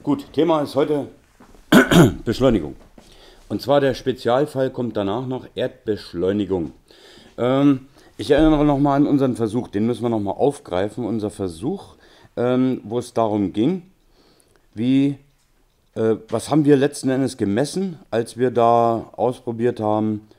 Gut, Thema ist heute Beschleunigung. Und zwar der Spezialfall kommt danach noch Erdbeschleunigung. Ich erinnere nochmal an unseren Versuch, den müssen wir nochmal aufgreifen. Unser Versuch, wo es darum ging, was haben wir letzten Endes gemessen, als wir da ausprobiert haben,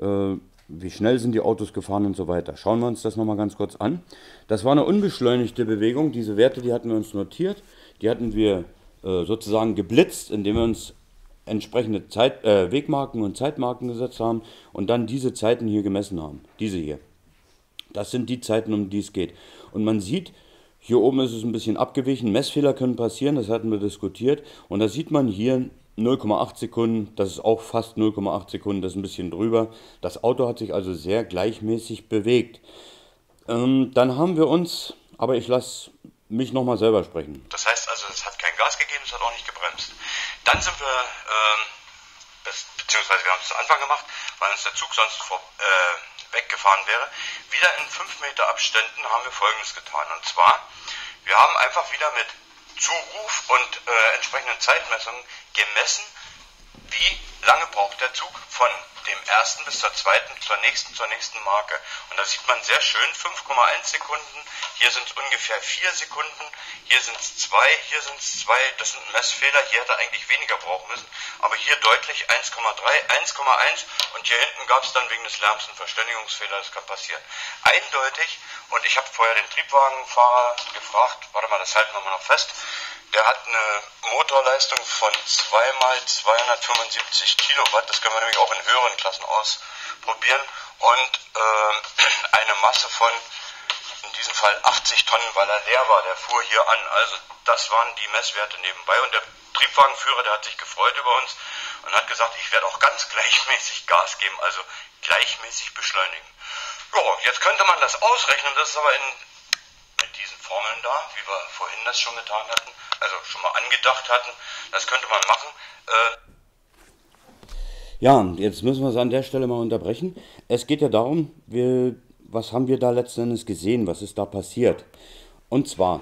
wie schnell sind die Autos gefahren und so weiter. Schauen wir uns das nochmal ganz kurz an. Das war eine unbeschleunigte Bewegung. Diese Werte, die hatten wir uns notiert. Die hatten wir sozusagen geblitzt, indem wir uns entsprechende Wegmarken und Zeitmarken gesetzt haben und dann diese Zeiten hier gemessen haben. Diese hier. Das sind die Zeiten, um die es geht. Und man sieht, hier oben ist es ein bisschen abgewichen. Messfehler können passieren, das hatten wir diskutiert. Und da sieht man hier 0,8 Sekunden, das ist auch fast 0,8 Sekunden, das ist ein bisschen drüber. Das Auto hat sich also sehr gleichmäßig bewegt. Dann haben wir uns, aber ich lasse mich nochmal selber sprechen. Das heißt also, es hat kein Gas gegeben, es hat auch nicht gebremst. Dann sind wir, beziehungsweise wir haben es zu Anfang gemacht, weil uns der Zug sonst weggefahren wäre. Wieder in 5 Meter Abständen haben wir Folgendes getan. Und zwar, wir haben einfach wieder mit Zuruf und entsprechenden Zeitmessungen gemessen, wie lange braucht der Zug von dem ersten bis zur zweiten, zur nächsten Marke. Und da sieht man sehr schön 5,1 Sekunden, hier sind es ungefähr 4 Sekunden, hier sind es 2, hier sind es 2, das sind Messfehler, hier hätte er eigentlich weniger brauchen müssen, aber hier deutlich 1,3, 1,1 und hier hinten gab es dann wegen des Lärms einen Verständigungsfehler, das kann passieren. Eindeutig, und ich habe vorher den Triebwagenfahrer gefragt, warte mal, das halten wir mal noch fest, der hat eine Motorleistung von 2 mal 275 Kilowatt, das können wir nämlich auch in höheren Klassen ausprobieren, und eine Masse von, in diesem Fall 80 Tonnen, weil er leer war, der fuhr hier an. Also das waren die Messwerte nebenbei, und der Triebwagenführer, der hat sich gefreut über uns und hat gesagt, ich werde auch ganz gleichmäßig Gas geben, also gleichmäßig beschleunigen. Jo, jetzt könnte man das ausrechnen, das ist aber mit diesen Formeln da, wie wir vorhin das schon getan hatten, also schon mal angedacht hatten, das könnte man machen. Ja, jetzt müssen wir es an der Stelle mal unterbrechen. Es geht ja darum, was haben wir da letzten Endes gesehen, was ist da passiert. Und zwar,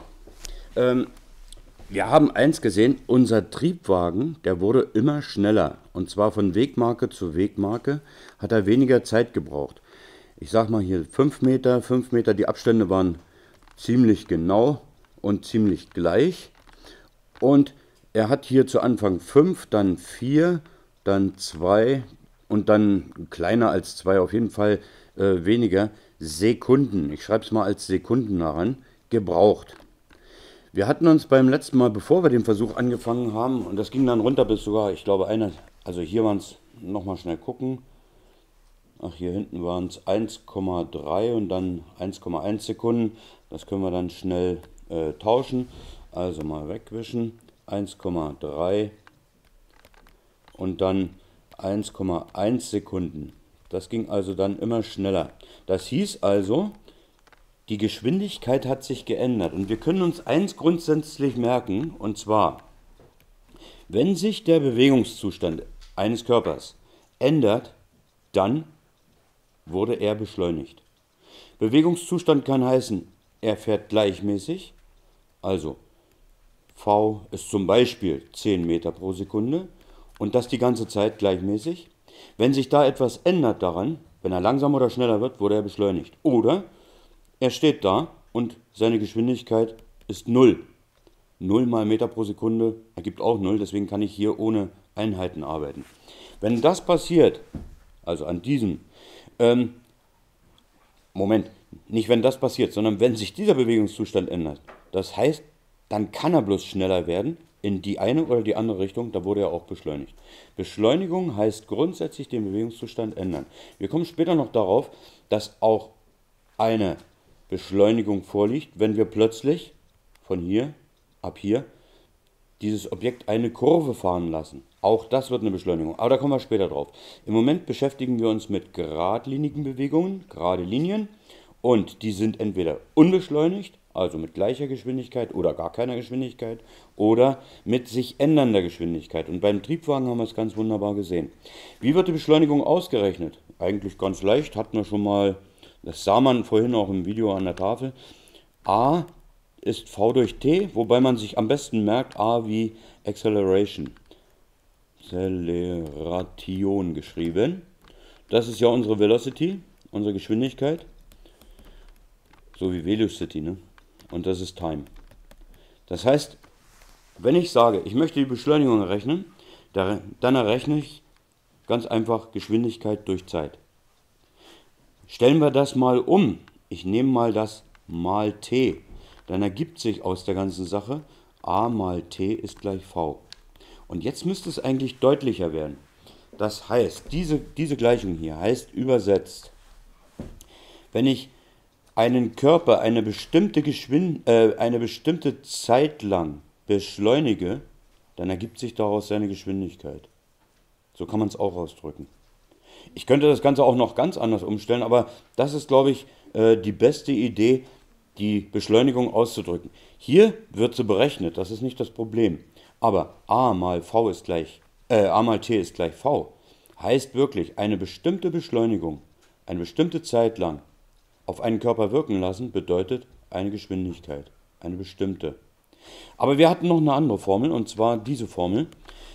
wir haben eins gesehen, unser Triebwagen, der wurde immer schneller. Und zwar von Wegmarke zu Wegmarke hat er weniger Zeit gebraucht. Ich sag mal hier 5 Meter, die Abstände waren ziemlich genau und ziemlich gleich. Und er hat hier zu Anfang 5, dann 4, dann 2 und dann kleiner als 2, auf jeden Fall weniger Sekunden, ich schreibe es mal als Sekunden daran, gebraucht. Wir hatten uns beim letzten Mal, bevor wir den Versuch angefangen haben, und das ging dann runter bis sogar, ich glaube, also hier waren es, nochmal schnell gucken, ach, hier hinten waren es 1,3 und dann 1,1 Sekunden, das können wir dann schnell tauschen, also mal wegwischen, 1,3 und dann 1,1 Sekunden. Das ging also dann immer schneller. Das hieß also, die Geschwindigkeit hat sich geändert. Und wir können uns eins grundsätzlich merken, und zwar, wenn sich der Bewegungszustand eines Körpers ändert, dann wurde er beschleunigt. Bewegungszustand kann heißen, er fährt gleichmäßig, also V ist zum Beispiel 10 Meter pro Sekunde und das die ganze Zeit gleichmäßig. Wenn sich da etwas ändert daran, wenn er langsamer oder schneller wird, wurde er beschleunigt. Oder er steht da und seine Geschwindigkeit ist 0. 0 mal Meter pro Sekunde ergibt auch 0, deswegen kann ich hier ohne Einheiten arbeiten. Wenn das passiert, also an diesem, nicht wenn das passiert, sondern wenn sich dieser Bewegungszustand ändert, das heißt, dann kann er bloß schneller werden, in die eine oder die andere Richtung, da wurde er auch beschleunigt. Beschleunigung heißt grundsätzlich den Bewegungszustand ändern. Wir kommen später noch darauf, dass auch eine Beschleunigung vorliegt, wenn wir plötzlich von hier, ab hier, dieses Objekt eine Kurve fahren lassen. Auch das wird eine Beschleunigung, aber da kommen wir später drauf. Im Moment beschäftigen wir uns mit geradlinigen Bewegungen, gerade Linien, und die sind entweder unbeschleunigt, also mit gleicher Geschwindigkeit oder gar keiner Geschwindigkeit, oder mit sich ändernder Geschwindigkeit. Und beim Triebwagen haben wir es ganz wunderbar gesehen. Wie wird die Beschleunigung ausgerechnet? Eigentlich ganz leicht, hatten wir schon mal, das sah man vorhin auch im Video an der Tafel. A ist v durch t, wobei man sich am besten merkt a wie Acceleration. Acceleration geschrieben. Das ist ja unsere Velocity, unsere Geschwindigkeit. So wie Velocity, ne? Und das ist Time. Das heißt, wenn ich sage, ich möchte die Beschleunigung errechnen, dann errechne ich ganz einfach Geschwindigkeit durch Zeit. Stellen wir das mal um. Ich nehme mal das mal t. Dann ergibt sich aus der ganzen Sache, a mal t ist gleich v. Und jetzt müsste es eigentlich deutlicher werden. Das heißt, diese Gleichung hier heißt übersetzt, wenn ich einen Körper eine bestimmte Zeit lang beschleunige, dann ergibt sich daraus seine Geschwindigkeit. So kann man es auch ausdrücken. Ich könnte das Ganze auch noch ganz anders umstellen, aber das ist, glaube ich, die beste Idee, die Beschleunigung auszudrücken. Hier wird sie berechnet, das ist nicht das Problem. Aber a mal t ist gleich v. Heißt wirklich, eine bestimmte Beschleunigung, eine bestimmte Zeit lang auf einen Körper wirken lassen, bedeutet eine Geschwindigkeit, eine bestimmte. Aber wir hatten noch eine andere Formel, und zwar diese Formel.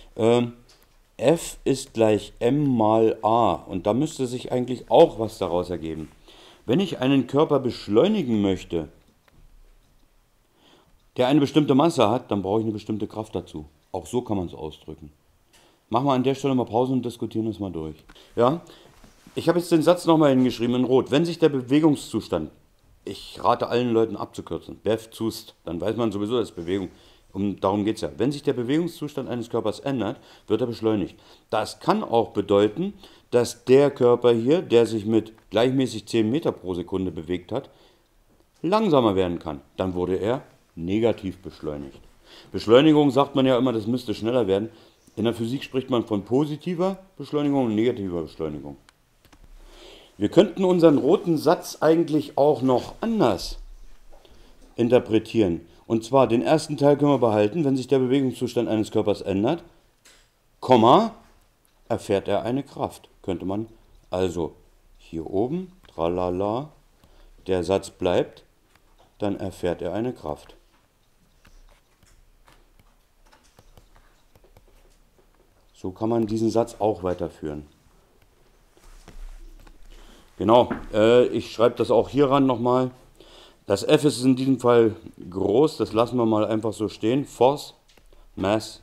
F ist gleich m mal a. Und da müsste sich eigentlich auch was daraus ergeben. Wenn ich einen Körper beschleunigen möchte, der eine bestimmte Masse hat, dann brauche ich eine bestimmte Kraft dazu. Auch so kann man es ausdrücken. Machen wir an der Stelle mal Pause und diskutieren das mal durch. Ja, ich habe jetzt den Satz nochmal hingeschrieben in Rot. Wenn sich der Bewegungszustand, ich rate allen Leuten abzukürzen, Bev Zust, dann weiß man sowieso, dass Bewegung, darum geht es ja. Wenn sich der Bewegungszustand eines Körpers ändert, wird er beschleunigt. Das kann auch bedeuten, dass der Körper hier, der sich mit gleichmäßig 10 Meter pro Sekunde bewegt hat, langsamer werden kann. Dann wurde er negativ beschleunigt. Beschleunigung sagt man ja immer, das müsste schneller werden. In der Physik spricht man von positiver Beschleunigung und negativer Beschleunigung. Wir könnten unseren roten Satz eigentlich auch noch anders interpretieren. Und zwar den ersten Teil können wir behalten, wenn sich der Bewegungszustand eines Körpers ändert, Komma, erfährt er eine Kraft. Könnte man also hier oben, tralala, der Satz bleibt, dann erfährt er eine Kraft. So kann man diesen Satz auch weiterführen. Genau, ich schreibe das auch hier ran nochmal. Das F ist in diesem Fall groß, das lassen wir mal einfach so stehen. Force, Mass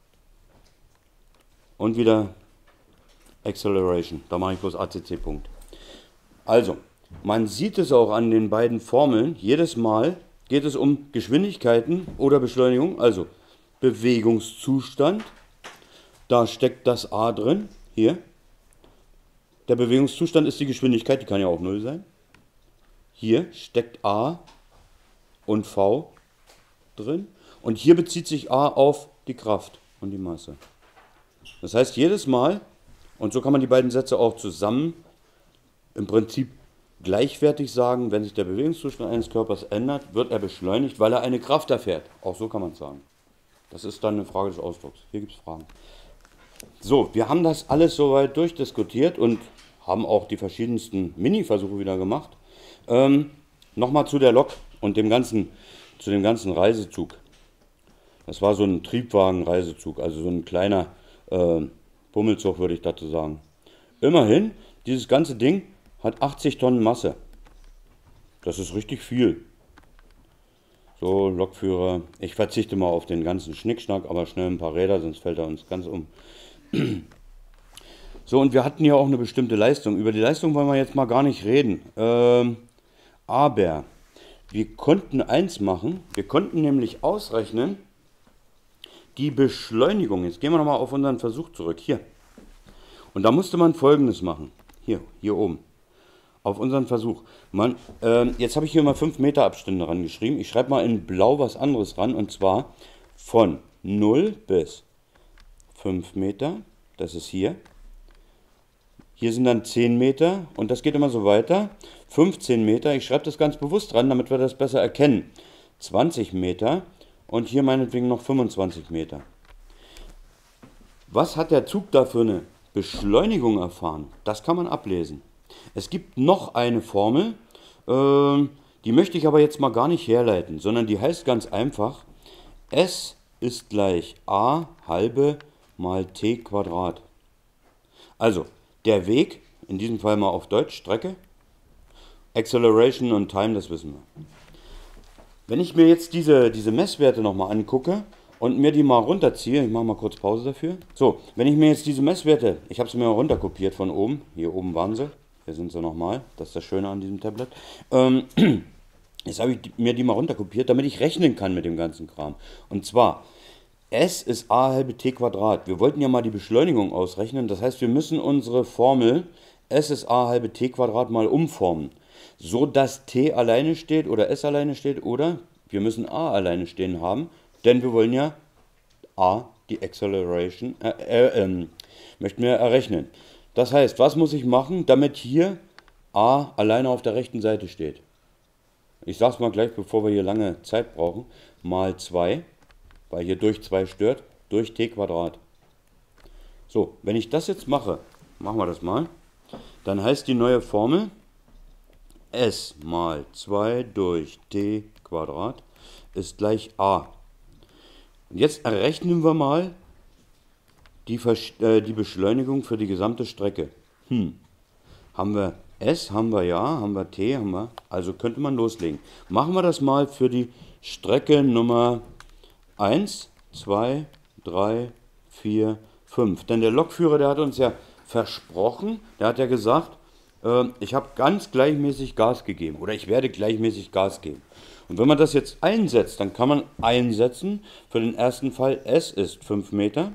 und wieder Acceleration. Da mache ich bloß ACC Punkt. Also, man sieht es auch an den beiden Formeln. Jedes Mal geht es um Geschwindigkeiten oder Beschleunigung, also Bewegungszustand. Da steckt das a drin, hier. Der Bewegungszustand ist die Geschwindigkeit, die kann ja auch 0 sein. Hier steckt a und v drin. Und hier bezieht sich a auf die Kraft und die Masse. Das heißt, jedes Mal, und so kann man die beiden Sätze auch zusammen im Prinzip gleichwertig sagen, wenn sich der Bewegungszustand eines Körpers ändert, wird er beschleunigt, weil er eine Kraft erfährt. Auch so kann man es sagen. Das ist dann eine Frage des Ausdrucks. Hier gibt es Fragen. So, wir haben das alles soweit durchdiskutiert und haben auch die verschiedensten Mini-Versuche wieder gemacht. Nochmal zu der Lok und zu dem ganzen Reisezug. Das war so ein Triebwagen-Reisezug, also so ein kleiner Bummelzug, würde ich dazu sagen. Immerhin, dieses ganze Ding hat 80 Tonnen Masse. Das ist richtig viel. So, Lokführer. Ich verzichte mal auf den ganzen Schnickschnack, aber schnell ein paar Räder, sonst fällt er uns ganz um. So, und wir hatten ja auch eine bestimmte Leistung. Über die Leistung wollen wir jetzt mal gar nicht reden. Aber wir konnten eins machen. Wir konnten nämlich ausrechnen, die Beschleunigung. Jetzt gehen wir nochmal auf unseren Versuch zurück. Hier. Und da musste man Folgendes machen. Hier oben. Auf unseren Versuch. Jetzt habe ich hier mal 5 Meter Abstände rangeschrieben. Ich schreibe mal in Blau was anderes ran. Und zwar von 0 bis 5 Meter. Das ist hier. Hier sind dann 10 Meter. Und das geht immer so weiter. 15 Meter. Ich schreibe das ganz bewusst ran, damit wir das besser erkennen. 20 Meter. Und hier meinetwegen noch 25 Meter. Was hat der Zug da für eine Beschleunigung erfahren? Das kann man ablesen. Es gibt noch eine Formel, Die möchte ich aber jetzt mal gar nicht herleiten, sondern die heißt ganz einfach, S ist gleich a halbe mal t Quadrat. Also, der Weg, in diesem Fall mal auf Deutsch, Strecke, Acceleration und Time, das wissen wir. Wenn ich mir jetzt diese Messwerte nochmal angucke und mir die mal runterziehe, ich mache mal kurz Pause dafür. So, wenn ich mir jetzt diese Messwerte, ich habe sie mir runterkopiert von oben, hier oben waren sie, hier sind sie nochmal, das ist das Schöne an diesem Tablet. Jetzt habe ich mir die mal runterkopiert, damit ich rechnen kann mit dem ganzen Kram. Und zwar, S ist a halbe t Quadrat. Wir wollten ja mal die Beschleunigung ausrechnen, das heißt, wir müssen unsere Formel S ist a halbe t Quadrat mal umformen, so dass t alleine steht oder S alleine steht oder wir müssen a alleine stehen haben, denn wir wollen ja a, die Acceleration, möchten wir errechnen. Das heißt, was muss ich machen, damit hier a alleine auf der rechten Seite steht? Ich sage es mal gleich, bevor wir hier lange Zeit brauchen, mal 2, weil hier durch 2 stört, durch t Quadrat. So, wenn ich das jetzt mache, machen wir das mal, dann heißt die neue Formel S mal 2 durch t Quadrat ist gleich a. Und jetzt errechnen wir mal die Beschleunigung für die gesamte Strecke. Haben wir S, haben wir ja, haben wir T, haben wir, also könnte man loslegen. Machen wir das mal für die Strecke Nummer 1, 2, 3, 4, 5. Denn der Lokführer, der hat uns ja versprochen, der hat ja gesagt, ich habe ganz gleichmäßig Gas gegeben oder ich werde gleichmäßig Gas geben. Und wenn man das jetzt einsetzt, dann kann man einsetzen, für den ersten Fall, S ist 5 Meter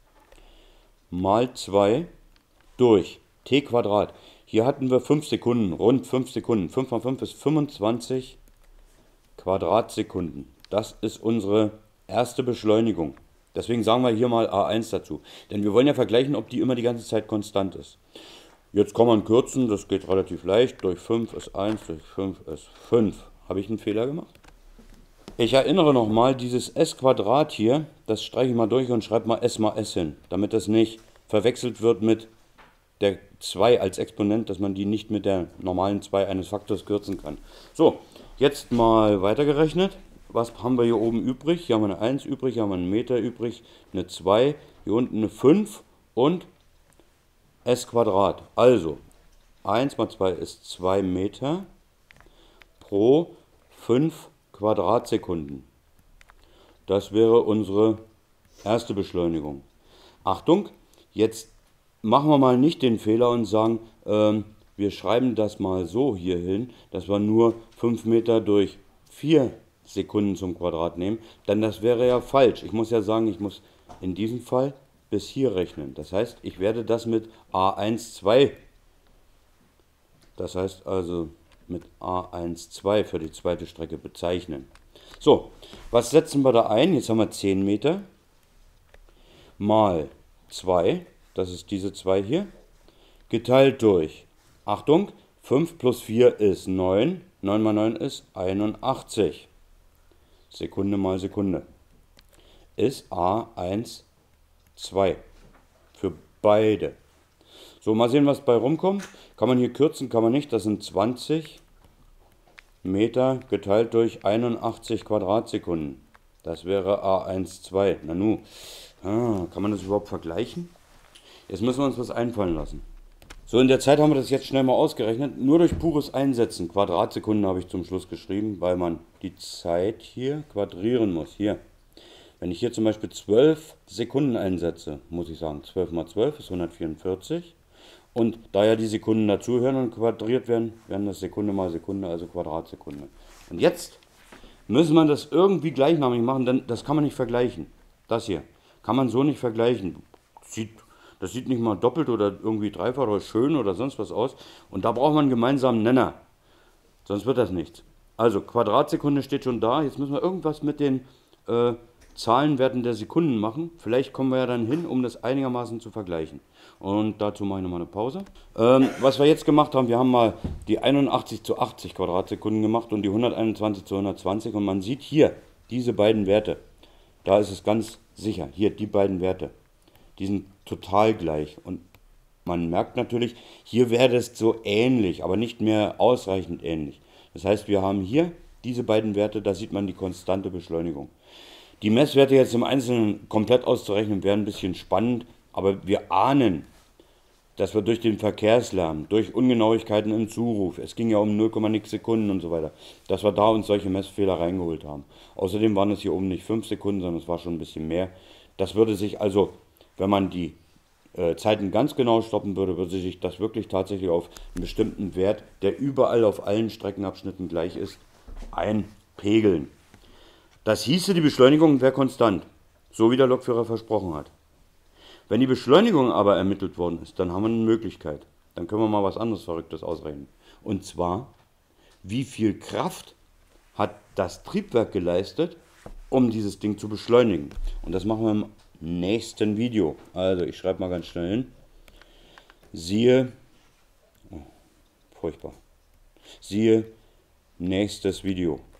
mal 2 durch t Quadrat. Hier hatten wir 5 Sekunden, rund 5 Sekunden. 5 mal 5 ist 25 Quadratsekunden. Das ist unsere erste Beschleunigung. Deswegen sagen wir hier mal A1 dazu. Denn wir wollen ja vergleichen, ob die immer die ganze Zeit konstant ist. Jetzt kann man kürzen, das geht relativ leicht. Durch 5 ist 1, durch 5 ist 5. Habe ich einen Fehler gemacht? Ich erinnere nochmal, dieses S Quadrat hier, das streiche ich mal durch und schreibe mal S hin, damit das nicht verwechselt wird mit der 2 als Exponent, dass man die nicht mit der normalen 2 eines Faktors kürzen kann. So, jetzt mal weitergerechnet. Was haben wir hier oben übrig? Hier haben wir eine 1 übrig, hier haben wir einen Meter übrig, eine 2, hier unten eine 5 und S Quadrat. Also, 1 mal 2 ist 2 Meter pro 5 Quadratsekunden. Das wäre unsere erste Beschleunigung. Achtung, jetzt machen wir mal nicht den Fehler und sagen, wir schreiben das mal so hier hin, dass wir nur 5 Meter durch 4 Sekunden zum Quadrat nehmen, denn das wäre ja falsch. Ich muss ja sagen, ich muss in diesem Fall bis hier rechnen. Das heißt, ich werde das mit A12, das heißt also mit A12 für die zweite Strecke bezeichnen. So, was setzen wir da ein? Jetzt haben wir 10 Meter mal 2, das ist diese 2 hier, geteilt durch, Achtung, 5 plus 4 ist 9, 9 mal 9 ist 81, Sekunde mal Sekunde, ist A12 für beide. So, mal sehen, was bei rumkommt. Kann man hier kürzen, kann man nicht, das sind 20 Meter geteilt durch 81 Quadratsekunden. Das wäre A12. Nanu, kann man das überhaupt vergleichen? Jetzt müssen wir uns was einfallen lassen. So, in der Zeit haben wir das jetzt schnell mal ausgerechnet. Nur durch pures Einsetzen. Quadratsekunden habe ich zum Schluss geschrieben, weil man die Zeit hier quadrieren muss. Hier. Wenn ich hier zum Beispiel 12 Sekunden einsetze, muss ich sagen, 12 mal 12 ist 144. Und da ja die Sekunden dazugehören und quadriert werden, werden das Sekunde mal Sekunde, also Quadratsekunde. Und jetzt müssen wir das irgendwie gleichnamig machen, denn das kann man nicht vergleichen. Das hier kann man so nicht vergleichen. Das sieht nicht mal doppelt oder irgendwie dreifach oder schön oder sonst was aus. Und da braucht man einen gemeinsamen Nenner. Sonst wird das nichts. Also Quadratsekunde steht schon da. Jetzt müssen wir irgendwas mit den Zahlenwerten der Sekunden machen. Vielleicht kommen wir ja dann hin, um das einigermaßen zu vergleichen. Und dazu mache ich nochmal eine Pause. Was wir jetzt gemacht haben, wir haben mal die 81 zu 80 Quadratsekunden gemacht und die 121 zu 120. Und man sieht hier diese beiden Werte. Da ist es ganz sicher. Hier die beiden Werte. Die sind total gleich. Und man merkt natürlich, hier wäre es so ähnlich, aber nicht mehr ausreichend ähnlich. Das heißt, wir haben hier diese beiden Werte, da sieht man die konstante Beschleunigung. Die Messwerte jetzt im Einzelnen komplett auszurechnen, wäre ein bisschen spannend, aber wir ahnen, dass wir durch den Verkehrslärm, durch Ungenauigkeiten im Zuruf, es ging ja um 0,x Sekunden und so weiter, dass wir da uns solche Messfehler reingeholt haben. Außerdem waren es hier oben nicht 5 Sekunden, sondern es war schon ein bisschen mehr. Das würde sich also, wenn man die Zeiten ganz genau stoppen würde, würde sich das wirklich tatsächlich auf einen bestimmten Wert, der überall auf allen Streckenabschnitten gleich ist, einpegeln. Das hieße, die Beschleunigung wäre konstant, so wie der Lokführer versprochen hat. Wenn die Beschleunigung aber ermittelt worden ist, dann haben wir eine Möglichkeit. Dann können wir mal was anderes Verrücktes ausrechnen. Und zwar, wie viel Kraft hat das Triebwerk geleistet, um dieses Ding zu beschleunigen. Und das machen wir im nächsten Video. Also, ich schreibe mal ganz schnell hin. Siehe, furchtbar, siehe nächstes Video.